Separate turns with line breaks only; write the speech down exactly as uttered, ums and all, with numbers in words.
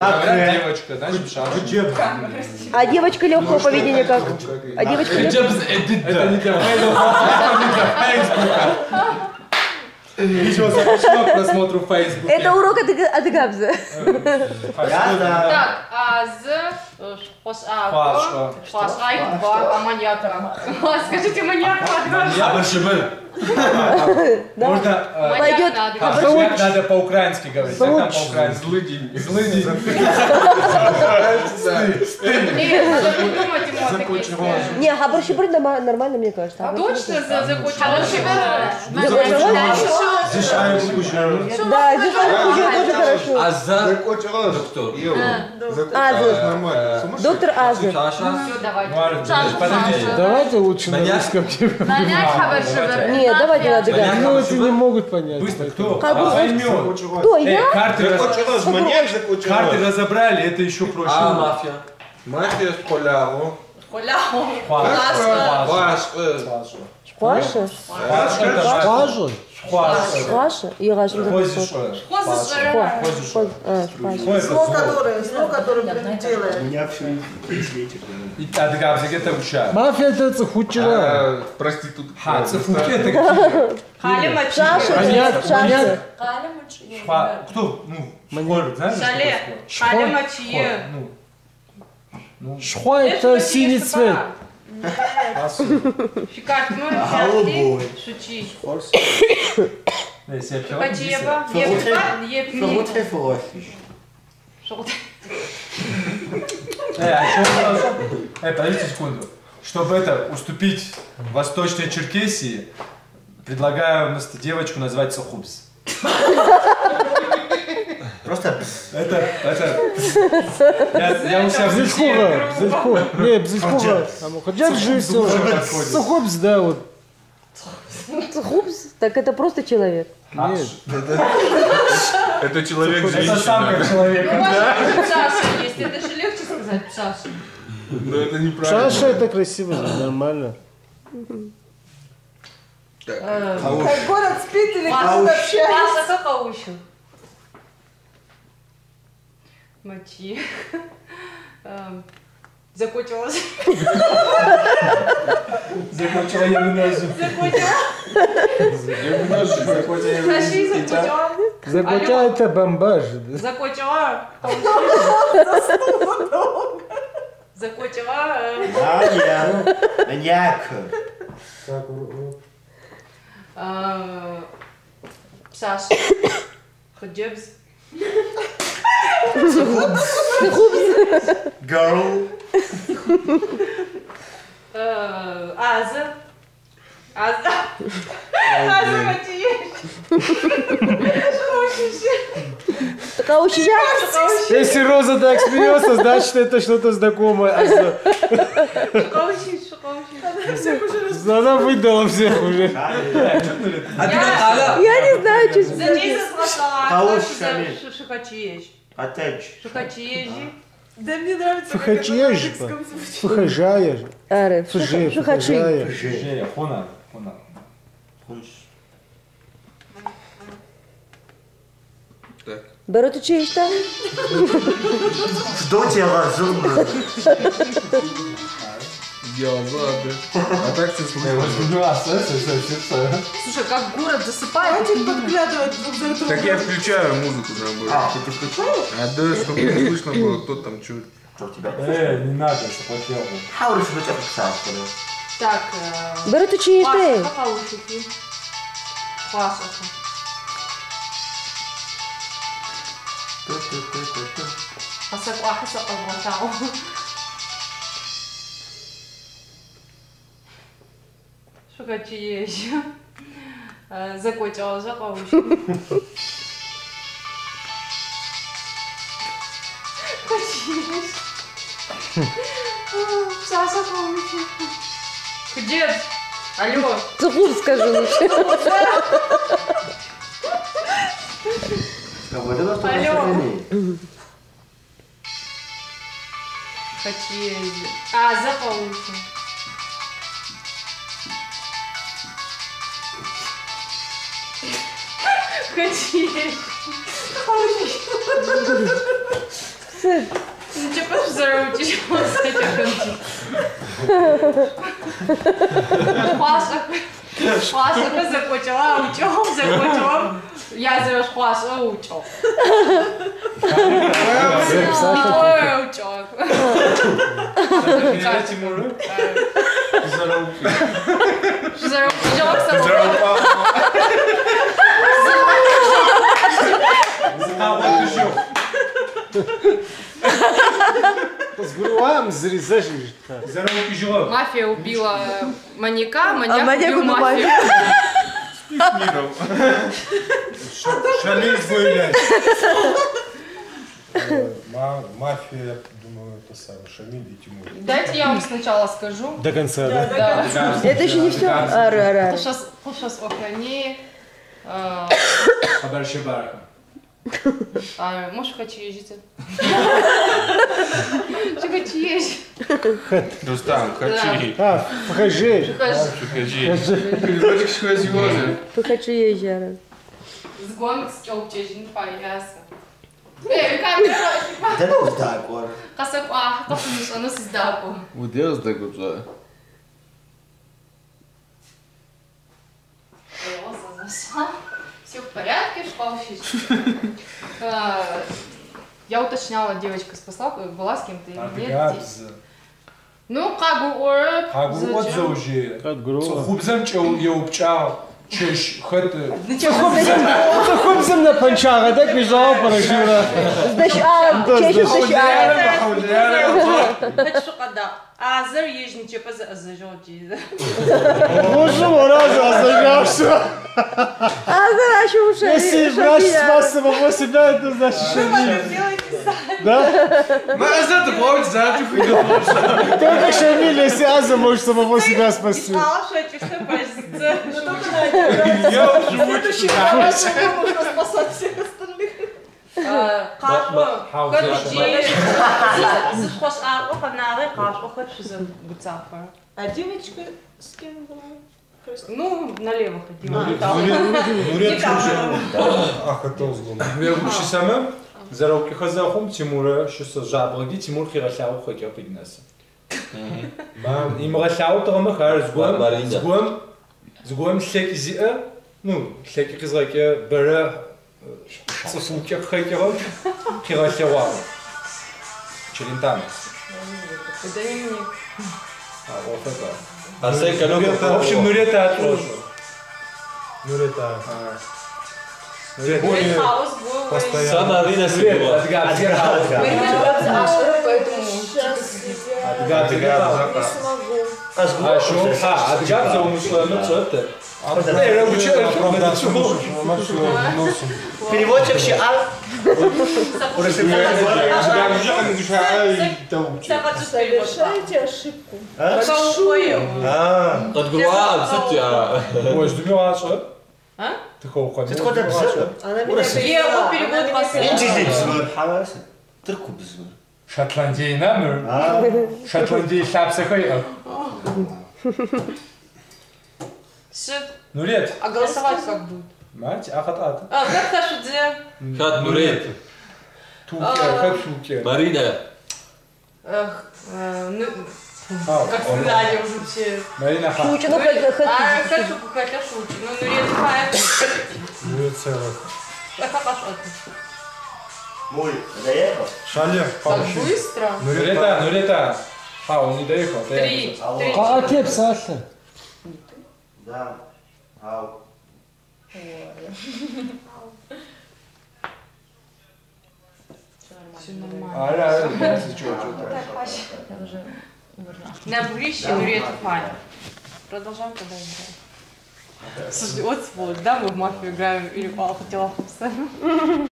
Говорят, девочка, значит, шаша.
А девочка легкого поведения как? А девочка легкого...
Это не для Фейсбука. Видео запрещено к просмотру в Фейсбуке.
Это урок от Габза.
Так, а з... Хошако. Хошайко. Аманьяка. Скажите маньяка.
Абашибы. Можно...
Пойдет.
Надо по-украински говорить. Как там по-украински? Злыдень. Злыдень.
Нет, надо придумать эмотики.
Не, Хабар-Шибр нормально, мне кажется.
Точно закончила?
Да, Зишай тоже хорошо.
Аза. Доктор.
Аза. Доктор Аза.
Все, давайте.
Подождите.
Давайте лучше на русском.
Нанять Хабар-Шибр.
Нет, давайте надо
Ну,
догадаться.
это не могут понять.
Быстро, кто?
Как
А,
бы-
поймет.
Кто, я?
Карты, раз- карты разобрали, это еще проще.
А мафия.
Мафия с Поляво.
Шпаша?
Шпажу?
Шпаша? Я раньше не
Хози
знала.
что?
Шпа. Шпа. А, шпаша.
Слово, которое, слово, которое делает.
меня все не светит.
А ты как, где-то уча?
Мафия это хучера.
Проститутка.
Ха, цифуки это какие?
Шаша.
Маньяк,
Шаша.
маньяк.
Шпа. Кто? Ну, шпор, знаешь?
Шале. Шале мочие.
Ну, ну,
Шхуа это синий цвет.
Фикарт, ну,
Голубой.
шучи.
если я пила,
Качева.
Verrot hervorragend.
Э, а что? Э, подождите секунду. Чтобы это, уступить Восточной Черкесии, предлагаю вместо девочку назвать Сухубс.
Просто
Это, это... Я, я у себя в
Бзельхуга. Бзельхуга. Не, Бзельхуга. Хотя жизнь. Сухобс, да, вот.
Хупс? Так это просто человек.
Нет.
Это человек
Это сам как человек.
Ну, ваша Пшаша есть, это же легче сказать Пшаша.
Но это неправильно.
Шаша это красиво, нормально.
Как город спит или
Паша,
город общается.
Паша, кто Хаущу? Мочи. Эм, Закончилась.
Закончила я винозу.
Наши закончила.
Закутя это бомбаж.
Закончила. Закончила. э,
Аня, маньяк.
э, Пшаша. Ходжебс.
Girl.
Э, Аза. Аза. Аза мочи.
Такая очень
Если Роза так смеется, значит это что-то знакомое.
Шукаущий, шукающий.
Она выдала всех уже.
А ты как Алла?
Я не знаю, что
За ней заслала.
Хороший совет.
Шухачиеж.
Опять.
Шухачиежи.
Да мне нравится, как
Фухачиежи.
это на русском звучит.
Фухажая же.
Аре,
Фужи,
шухачи.
фухажая.
Жея, хона, хона.
Берут чисто.
Что тебя разумно?
Я ладно. А так все
Слушай, как город засыпает.
Хватит подглядывать друг за другом.
Так я включаю музыку наоборот.
А, ты включил?
А да, чтобы не слышно было, кто там чует.
Что у тебя?
Э, не надо, чтобы хотел бы.
Хауриш у тебя писать,
Так, э,
Берут
Паша,
чисто.
Хаушики. Паша. Хасак, а хасак алватау. Шухачиежи. Э, Закончила за Хаушики. Пшаша Хаушики. Где? Алло.
Сухуб скажи лучше.
Алло. Хачиежи. А, за Хаушики. Хачиежи. Ну, че пожрать, Паша, Паша закончила, учел, закончила. Я зовешь Паша, учел. Ой, учел.
Тимуры?
Заруки.
Заруки, Жокса.
А, вот еще.
С грувам зарезаешь.
Заруки жила.
Мафия убила маньяка, маньяк,
А маньяк
убил
убил
мафию.
Шалей выявлять.
Мафия, я думаю, это самое, Шамиль и Тимур.
Дайте я вам сначала скажу.
До конца, да?
Да.
Это еще не все. Ар, ар, ар.
Сейчас, сейчас охрани. А,
А дальше барка.
а, можешь хочу ездить? Что хочу ездить?
Рустам, хочу.
А, покажи.
Хочу. Переводчик схватил.
Хочу езжара.
Сгон с челчежин пояса. Эй, камера,
Да ну так, ор.
касак, а, как он нас сдаку.
Вот я так вот за.
Все в порядке, шпалщичка. Я уточняла, девочка спасла, была с кем-то или нет. Ну, как бы ор.
Хагуот заужи.
Как грубо.
Хубзам чел еупчал. Чеш хэты.
Хубзом на панчара, так бежал, парашюра.
Значит, а, чаще защищает.
Хочу когда. А зэр ежниче поза зажёти.
Боже мой, раза зажавшего.
А, знаешь, уже.
Если врач спас самого себя, это значит, что нет. Да?
Маза, ты помнишь, за ты хуйню.
Только Шамиль, если Аза может самого себя спасти.
Мало что эти что позиция. Ну только на
Я живу.
нужно спасать всех остальных. Кашо, короче, зашпас а оханары, кашо, хочешь за гуцафа. А девочка с кем была? Ну, налево ходила.
Нурет слушай. Ах, это узлом.
Я вообще сама. Заруки хазахум Тимура, что со жабраги Тимур хирасяу хотя поднялся. Мам, им расяу то мы хар сгом, сгом, сгом всякие зиа, ну всякие кизраки бера цифуки хотя вот хирасяу. Челентам.
Это не мне.
А вот это.
А сайка, ну,
В общем, Нурета тоже.
Нурета.
Более хаос был.
Постоянно.
Сана Арина Сибила.
Адгад, адгад.
Поэтому.
Адгад, адгад. А что? А, адгад за умышло, ну что это? Эй, рабочий, это чего?
Переводчик ще а?
Совершаете ошибку.
А.
От Груа, кстати, а...
Ой, ждем, что?
А?
Ты кого
Ты куда бзыр?
Она меня
Я его перевод последний.
Инчизли бзыр. Халас. Тырку бзыр.
Шотландия намер. Шотландия шапсахай. Ну лет.
А голосовать как будет?
Мать, ахат-ат.
А, как Таша где?
Хат Нурет.
Туке, как туке.
Марина.
Эх, ну,
А,
как всегда, они уже все.
Марина Ха.
Шучу, ну хоть
А,
хоть.
хочу какая-то шутка. Ну, ну, редко хай.
Нурет целых.
А как пошел?
Мой, заехал?
Шале,
Так быстро?
Нурета, Нурета. А, он не доехал. ты
Три.
Алло.
Три.
А отец, Саша.
Да. Ау.
Все нормально.
А, да, да, если что, что-то.
Я уже на бурище Нурета Фай. Продолжаем тогда играть. Слушай, вот сволочь, да, мы в мафию играем или хотела